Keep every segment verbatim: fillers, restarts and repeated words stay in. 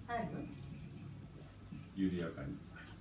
はい。 緩やかに。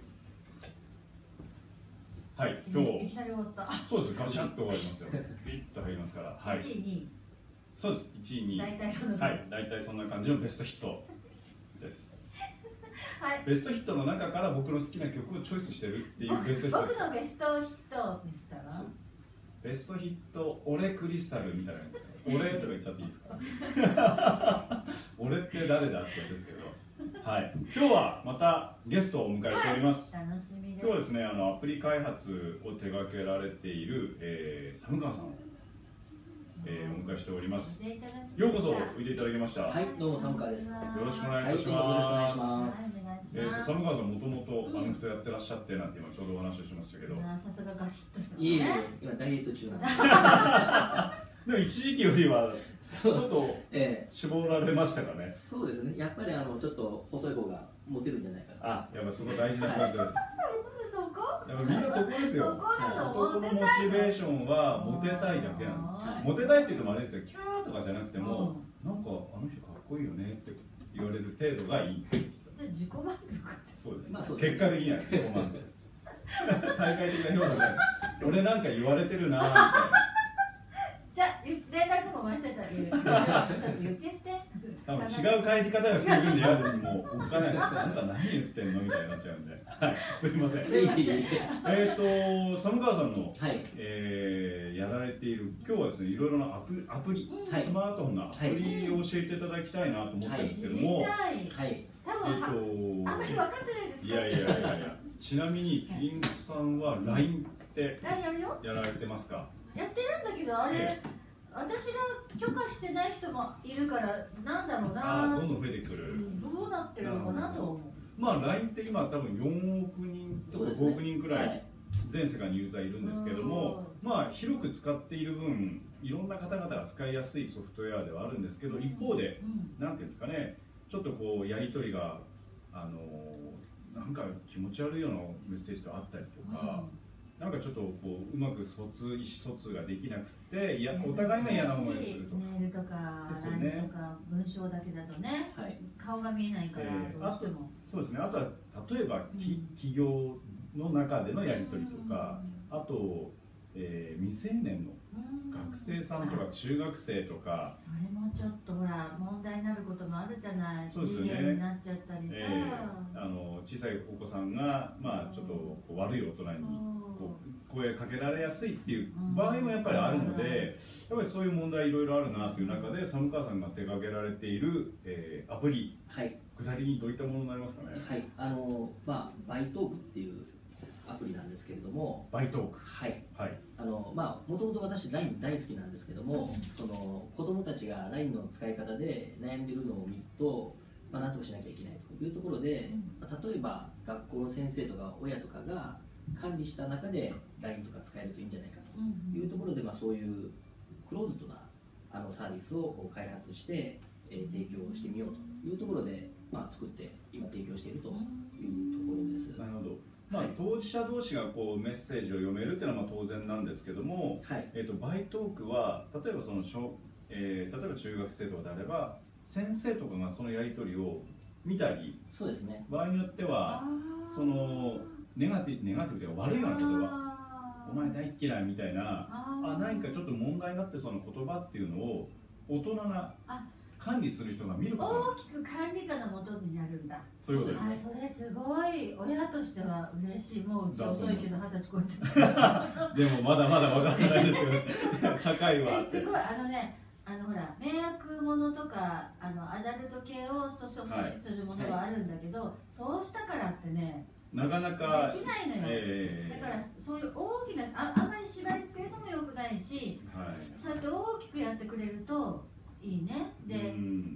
はい、今日。 いきなり終わった。 そうです、ガシャッと終わりますよ。ピッと入りますから。はい。 いちい、にい。 そうです、いちい、にい。 大体そんな。 はい、大体そんな感じのベストヒットです。 はい。 ベストヒットの中から僕の好きな曲をチョイスしてるっていうベストヒット。 僕のベストヒットでしたら。 ベストヒット、俺クリスタルみたいな。俺とか言っちゃっていいですか。俺って誰だってやつですけど。はい、今日はまたゲストをお迎えしております。 はい、楽しみです。 今日はですね、あのアプリ開発を手掛けられている、えー、寒川さんを、えー、お迎えしております。ようこそおいでいただきました。 はい、どうも寒川です。よろしくお願いいたします。 はい、よろしくお願いします。 えっと寒川さんもともとアメフトやってらっしゃってなんて今ちょうどお話をしましたけど。 さすがガシッと。 いえいえ、今ダイエット中なんで。 でも一時期よりはちょっと絞られましたかね。 そうですね。やっぱりあのちょっと細い方がモテるんじゃないかな。 あ、やっぱそこ大事なポイントです。 そこ？ やっぱみんなそこですよ。男のモチベーションはモテたいだけなんです。モテたいっていうのもあれですよ。キャーとかじゃなくても、なんかあの人かっこいいよねって言われる程度がいい。 それ自己満足。 そうです。結果的には自己満足。大会的な評価ないです。俺なんか言われてるなみたいな。 じゃあ連絡も回してたらちょっと言ってって。 多分違う帰り方がしてくるんで嫌です。もうおっかないです。あんた何言ってんのみたいになっちゃうんで。はい、すいません。えっと寒川さんの、はい、えー、やられている今日はですね、いろいろなアプアプリ、はい、スマートフォンのアプリを教えていただきたいなと思ってるんですけども、 はい、はい、多分、えっとあんまり分かってないですか。 いやいやいやいや。ちなみにキリンさんは ライン ってやられてますか。 やってるんだけどあれ。えー私が許可してない人もいるからなんだろうな。 あ、どんどん増えてくる。 どうなってるのかなと思う。 まあ ライン って今多分よんおくにんとかごおくにんくらい全世界にユーザーいるんですけども、まあ広く使っている分いろんな方々が使いやすいソフトウェアではあるんですけど、一方でなんていうんですかね、ちょっとこうやり取りがあのなんか気持ち悪いようなメッセージとあったりとか。なんかちょっとこううまく疎通意思疎通ができなくて、いやお互いが嫌な思いをすると。 メールとか ライン とか文章だけだとね、はい、顔が見えないからどうしても。 そうですね。あとは例えば、うん、企業の中でのやり取りとか、あと、えー、未成年の学生さんとか中学生とか、 それもちょっとほら問題になることもあるじゃない。 そうですよね。 になっちゃったりさ、 えー、あの小さいお子さんがまあちょっとこう悪い大人にこう声かけられやすいっていう場合もやっぱりあるので、やっぱりそういう問題いろいろあるなという中で寒川さんが手掛けられている、えー、アプリ、はい、具体的にどういったものになりますかね。 はい、あのまあバイトークっていうアプリなんですけれども、 バイトーク、 はい、 はい、 あのまあもともと私 ライン 大好きなんですけども、その子供たちが ライン の使い方で悩んでるのを見ると、まあなんとかしなきゃいけないというところで、まあ、例えば学校の先生とか親とかが管理した中で ライン とか使えるといいんじゃないかというところで、まあそういうクローズドなあのサービスを開発して、えー、提供してみようというところで、まあ、作って今提供しているというところです。 なるほど。まあ、当事者同士がこうメッセージを読めるっていうのはまあ当然なんですけども、はい、えー、とバイトークは例えばその小、えー、例えば中学生とかであれば先生とかがそのやり取りを見たり、 そうですね、 場合によってはそのネガティブネガティブで悪いような言葉、お前大っ嫌いみたいな、あ何かちょっと問題になってそうな言葉っていうのを大人な管理する人が見ること大きく管理下のもとになるんだ。 そういうことですね。 それすごい親としては嬉しい。もううち遅いけど二十歳超えちゃったでもまだまだわからないですよね社会はすごいあのね、あのほら迷惑物とかあのアダルト系を阻止するものはあるんだけど、はい、そうしたからってねなかなかできないのよ、えー、だからそういう大きな あ, あんまり縛り付けるのもよくないし、はい、そうやって大きくやってくれるといいね。で、うん、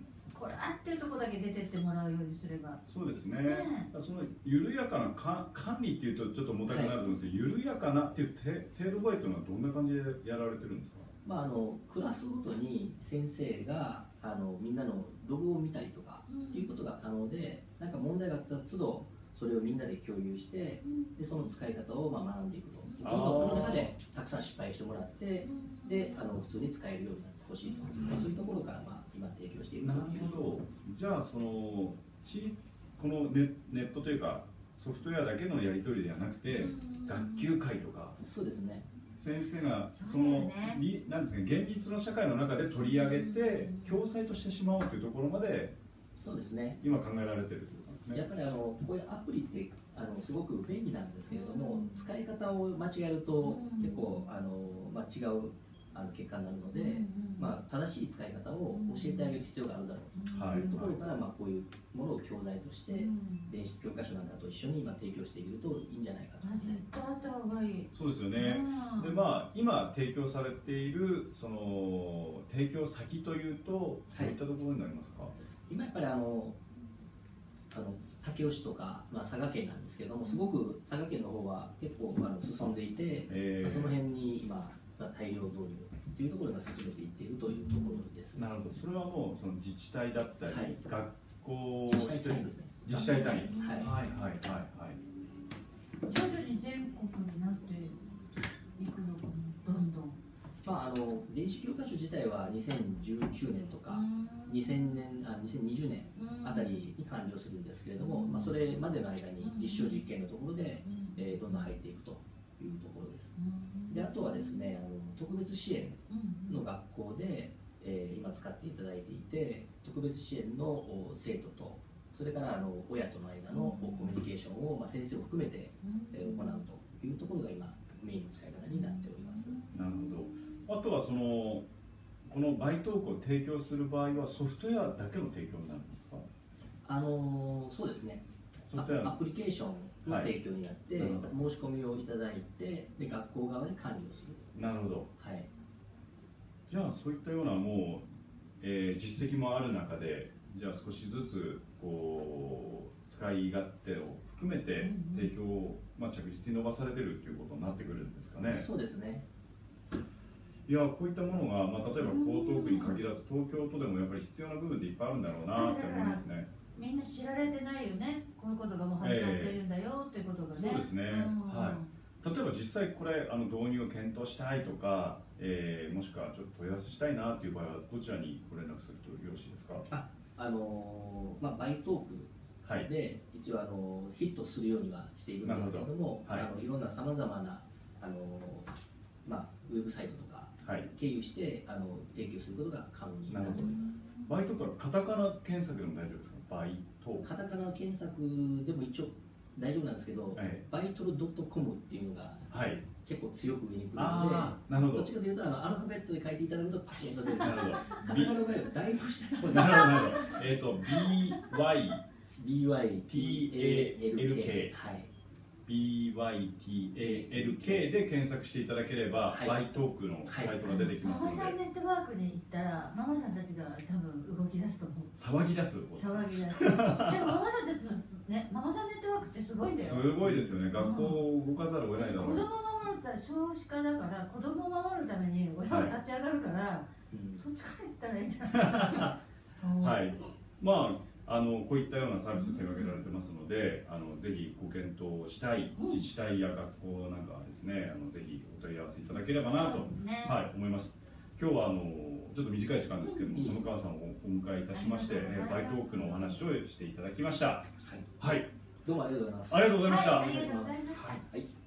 これ合ってるとこだけ出てってもらうようにすれば。 そうですね。ね、その緩やかなか管理っていうとちょっと重たくなると思うんですけど、はい、緩やかなっていう程度バイトはどんな感じでやられてるんですか。 まあ、あのクラスごとに先生があのみんなのログを見たりとかっていうことが可能で、うん、なんか問題があった都度それをみんなで共有して、うん、でその使い方をまあ学んでいくと、どんどんこの中でたくさん失敗してもらって、うん、であの普通に使えるようになってほしいと、うん、まあ、そういうところからまあ今提供している。 なるほど。じゃあそのしこの ネ, ネットというかソフトウェアだけのやり取りではなくて、学級会とか、 そうですね、 先生がその、ね、なんですか、現実の社会の中で取り上げて教材としてしまおうというところまで、 そうですね、 今考えられているということですね。 やっぱりあのこういうアプリってあのすごく便利なんですけれども、使い方を間違えると結構あの、まあ、違うあの結果になるので、まあ、正しい使い方を教えてあげる必要があるだろうというところから、まあ、こういうものを教材として電子教科書なんかと一緒に今提供しているといいんじゃないかと。 絶対あった方がいい。 そうですよね。で、まあ、今提供されているその提供先というとどういったところになりますか？はい、 今やっぱりあのあの武雄市とか、まあ、佐賀県なんですけども、すごく佐賀県の方は結構あの進んでいて、えー、その辺に今大量導入というところが進めていっているというところです、ね。 なるほど。それはもうその自治体だったり、はい、学校自治体単位ですね。 自治体単位。はいはいはいはいはい。 徐々に全国になっていくのかな、どんどん。 まああの電子教科書自体はにせんじゅうきゅうねんとかにせんねんあにせんにじゅうねんあたりに完了するんですけれども、まあそれまでの間に実証実験のところで、えー、どんどん入っていくというところです。であとはですね、あの特別支援の学校で、えー、今使っていただいていて、特別支援の生徒とそれからあの親との間のコミュニケーションを、まあ、先生を含めて、えー、行うというところが今メインの使い方になっております。 なるほど。あとはそのこのバイトークを提供する場合はソフトウェアだけの提供になるんですか？ あのそうですね。ソフトウェアアプリケーションの提供になって、はい、申し込みをいただいて、で学校側で管理をする。 なるほど。 はい。 じゃあそういったようなもう、えー、実績もある中で、じゃあ少しずつこう使い勝手を含めて提供を、まあ、着実に伸ばされてるということになってくるんですかね。 そうですね。 いや、こういったものが、まあ、例えば江東区に限らず東京都でもやっぱり必要な部分っていっぱいあるんだろうなって思いますね。 みんな知られてないよね、こういうことがもう始まっているんだよっていうことがね。 そうですね、はい、例えば実際これあの導入を検討したいとか、えー、もしくはちょっと問い合わせしたいなという場合はどちらにご連絡するとよろしいですか？ あ、あのー、まあ、バイトークで一応あのヒットするようにはしているんですけれども、はい、あのいろんなさまざまなあの、まあ、ウェブサイトとか経由して、はい、あの提供することが可能になっております。 バイトからカタカナ検索でも大丈夫ですか？バイトカタカナ検索でも一応大丈夫なんですけど、はい、バイトル .com っていうのが、はい、結構強く上に来るので、なるほど、どっちかというとあのアルファベットで書いていただくとパチンと出る。なるほど。カタカナの場合は大の下の方に。なるほどなるほど。えっと ビーワイ ビーワイティーエーエルケー はい。 ビーワイティーエーエルケー で検索していただければ、はい、バイトークのサイトが出てきますので、 ママさんネットワークに行ったらママさんたちが多分動き出すと思う。 騒ぎ出す騒ぎ出すでもママさんたちのね、ママさんネットワークってすごいんだよ。 すごいですよね。学校を動かざるを得ないだろう。 子供を守るため、少子化だから子供を守るために親は立ち上がるから、はい、そっちから行ったらいいんじゃないはい、まああのこういったようなサービスを手掛けられてますので、あのぜひご検討したい自治体や学校なんかはですね、あのぜひお問い合わせいただければなと、ね、はい、思います。今日はあのちょっと短い時間ですけども、園川さんをお迎えいたしまして、バイトークのお話をしていただきました。はい、はい、 どうもありがとうございます。 ありがとうございました。 はい、ありがとうございました。 はい。